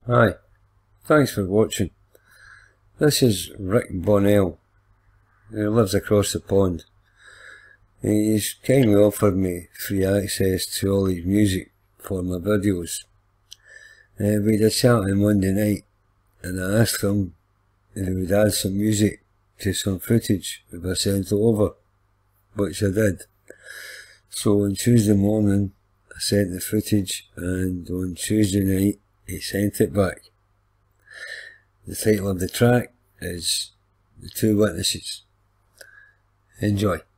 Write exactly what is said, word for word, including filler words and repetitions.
Hi, thanks for watching. This is Ric Bonnell, who lives across the pond. He's kindly offered me free access to all his music for my videos. Uh, we had a chat on Monday night, and I asked him if he would add some music to some footage if I sent it over, which I did. So on Tuesday morning I sent the footage, and on Tuesday night he sent it back. The title of the track is The Two Witnesses. Enjoy.